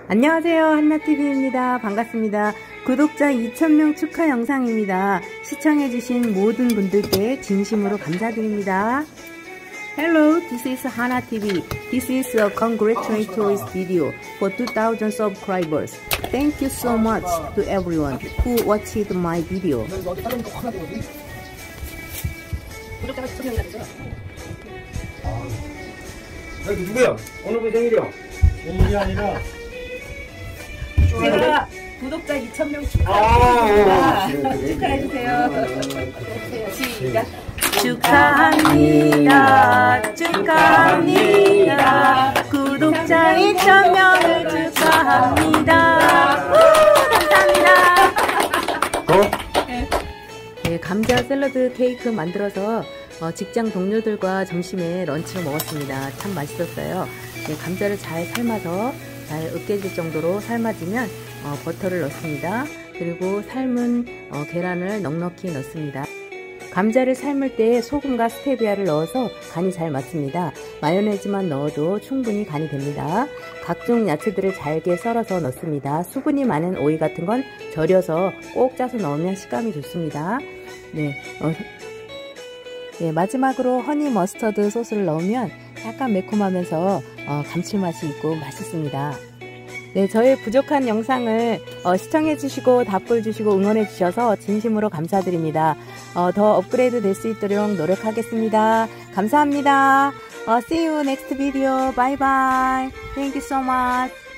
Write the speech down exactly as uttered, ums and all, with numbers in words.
안녕하세요, 한나티비입니다. 반갑습니다. 구독자 이천 명 축하 영상입니다. 시청해주신 모든 분들께 진심으로 감사드립니다. Hello, this is Hana T V. This is a congratulatory video for two thousand subscribers. Thank you so much to everyone who watched my video. 구독자가 이천 명이나 됐어요. 아, 누구야? 오늘 그 생일이야? 생일이 아니라 제가 구독자 이천 명 축하합니다. 아, 축하해주세요. 시작. 축하합니다. 축하합니다. 구독자 이천 명을 축하합니다. 우, 감사합니다. 어? 네, 감자 샐러드 케이크 만들어서 어, 직장 동료들과 점심에 런치로 먹었습니다. 참 맛있었어요. 네, 감자를 잘 삶아서 잘 으깨질 정도로 삶아지면 어, 버터를 넣습니다. 그리고 삶은 어, 계란을 넉넉히 넣습니다. 감자를 삶을 때 소금과 스테비아를 넣어서 간이 잘 맞습니다. 마요네즈만 넣어도 충분히 간이 됩니다. 각종 야채들을 잘게 썰어서 넣습니다. 수분이 많은 오이 같은 건 절여서 꼭 짜서 넣으면 식감이 좋습니다. 네, 어, 네, 마지막으로 허니 머스터드 소스를 넣으면 약간 매콤하면서 어, 감칠맛이 있고 맛있습니다. 네, 저의 부족한 영상을 어, 시청해주시고 답글주시고 응원해주셔서 진심으로 감사드립니다. 어, 더 업그레이드 될 수 있도록 노력하겠습니다. 감사합니다. 어, see you next video. Bye bye. Thank you so much.